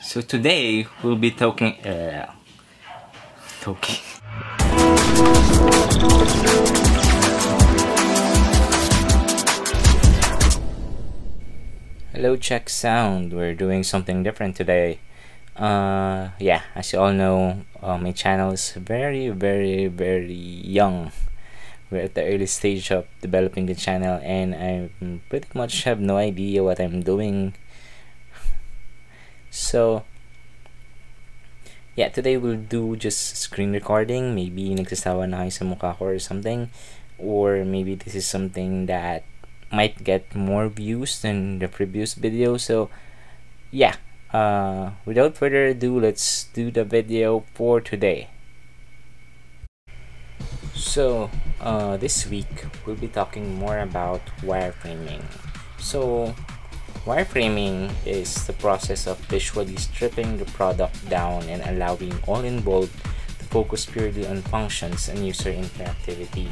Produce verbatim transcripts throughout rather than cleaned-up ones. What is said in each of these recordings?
So today we'll be talking uh, talking Hello, check sound. We're doing something different today. Uh yeah, as you all know, uh, my channel is very very very young. We're at the early stage of developing the channel, and I pretty much have no idea what I'm doing. So yeah, today we'll do just screen recording. Maybe nagsasawa na kayo sa mukha ko or something, or maybe this is something that might get more views than the previous video. So yeah, uh without further ado, let's do the video for today. So uh this week we'll be talking more about wireframing. So wireframing is the process of visually stripping the product down and allowing all involved to focus purely on functions and user interactivity.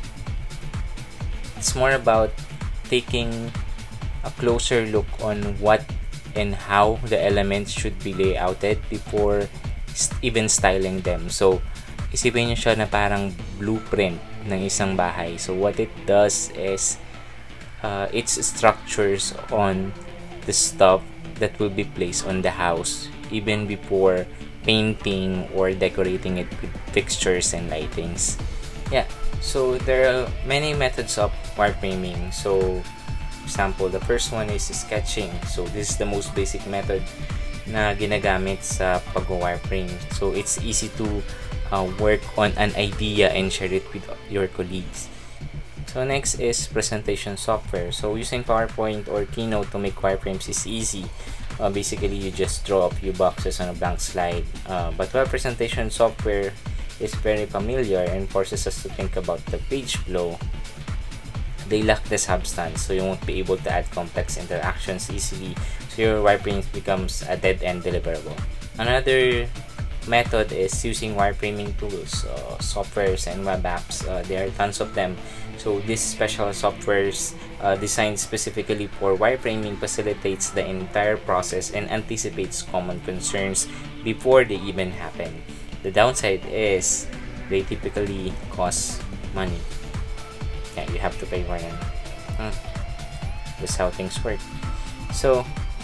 It's more about taking a closer look on what and how the elements should be layouted before st even styling them. So isipin nyo siya na parang blueprint ng isang bahay. So what it does is uh, it structures on the stuff that will be placed on the house even before painting or decorating it with fixtures and lightings. Yeah, so there are many methods of wireframing. So for example, the first one is sketching. So this is the most basic method na ginagamit sa pag-wireframe. So it's easy to uh, work on an idea and share it with your colleagues. So next is presentation software. So using PowerPoint or Keynote to make wireframes is easy. Uh, basically, you just draw a few boxes on a blank slide. Uh, but while presentation software is very familiar and forces us to think about the page flow, they lack the substance, so you won't be able to add complex interactions easily. So your wireframe becomes a dead-end deliverable. Another method is using wireframing tools, uh, softwares, and web apps. Uh, there are tons of them. So these special softwares uh, designed specifically for wireframing facilitates the entire process and anticipates common concerns before they even happen. The downside is they typically cost money. Yeah, you have to pay for them. Hmm. That's how things work. So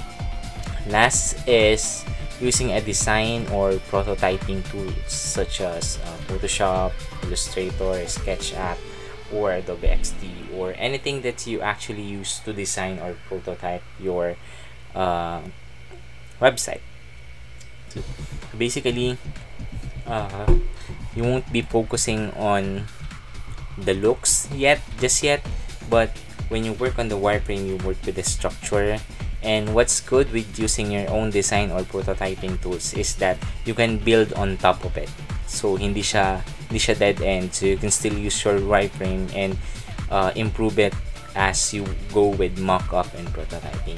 last is using a design or prototyping tools such as uh, Photoshop, Illustrator, SketchUp, or Adobe X D, or anything that you actually use to design or prototype your uh, website. So basically, uh, you won't be focusing on the looks yet, just yet, but when you work on the wireframe, you work with the structure. And what's good with using your own design or prototyping tools is that you can build on top of it. So hindi siya, hindi siya dead end. So you can still use your wireframe and uh, improve it as you go with mock-up and prototyping.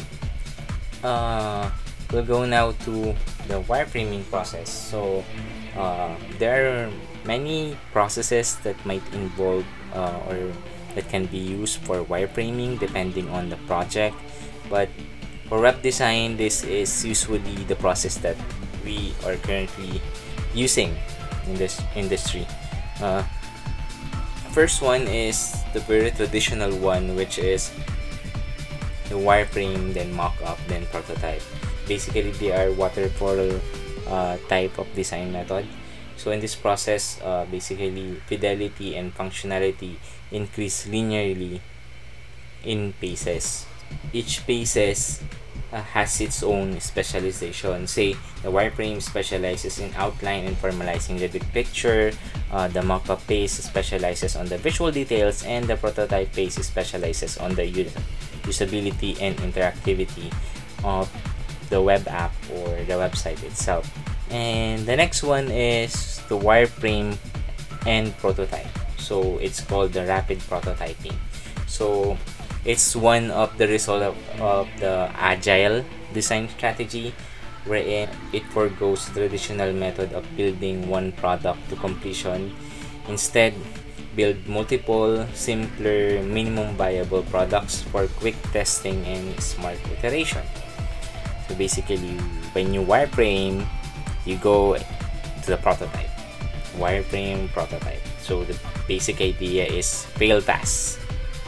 Uh, we'll go now to the wireframing process. So uh, there are many processes that might involve uh, or that can be used for wireframing depending on the project. But for web design, this is usually the process that we are currently using in this industry. Uh, first one is the very traditional one, which is the wireframe, then mock-up, then prototype. Basically, they are waterfall uh, type of design method. So in this process, uh, basically fidelity and functionality increase linearly in phases. Each phases uh, has its own specialization. Say the wireframe specializes in outline and formalizing the big picture, uh, the mock-up phase specializes on the visual details, and the prototype phase specializes on the us usability and interactivity of the web app or the website itself. And the next one is the wireframe and prototype. So it's called the rapid prototyping. So it's one of the result of, of the agile design strategy, wherein it forgoes the traditional method of building one product to completion. Instead, build multiple, simpler, minimum viable products for quick testing and smart iteration. So basically, when you wireframe, you go to the prototype. Wireframe prototype. So the basic idea is fail tasks.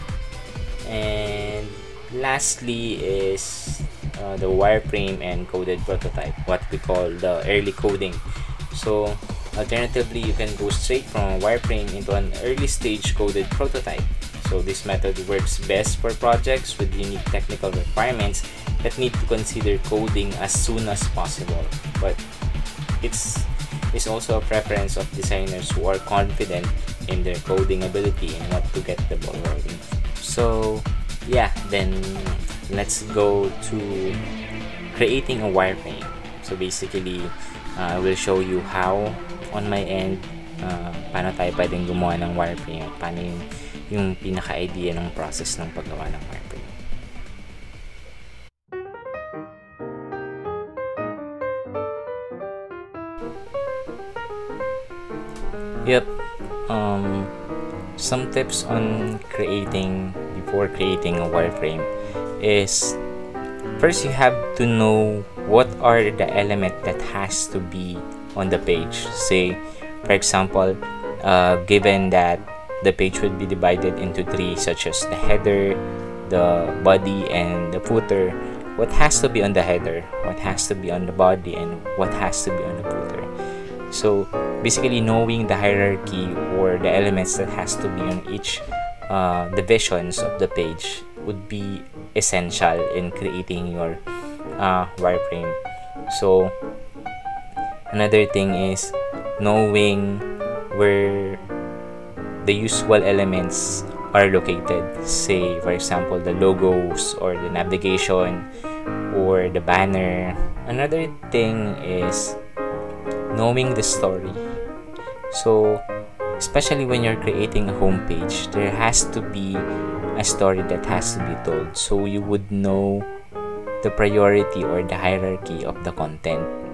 And lastly is uh, the wireframe and coded prototype, what we call the early coding. So alternatively, you can go straight from a wireframe into an early stage coded prototype. So this method works best for projects with unique technical requirements that need to consider coding as soon as possible. But it's is also a preference of designers who are confident in their coding ability and want to get the ball rolling. So yeah, then let's go to creating a wireframe. So basically, uh, I will show you how on my end uh, paano tayo pwedeng gumawa ng wireframe, paano yung, yung pinaka-idea ng process ng paggawa ng wireframe. Yep. Um, some tips on creating before creating a wireframe is, first you have to know what are the element that has to be on the page. Say, for example, uh, given that the page would be divided into three, such as the header, the body, and the footer. What has to be on the header? What has to be on the body? And what has to be on the footer? So basically, knowing the hierarchy or the elements that has to be on each uh, divisions of the page would be essential in creating your uh, wireframe. So another thing is knowing where the usual elements are located. Say, for example, the logos or the navigation or the banner. Another thing is knowing the story. So especially when you're creating a homepage, there has to be a story that has to be told, so you would know the priority or the hierarchy of the content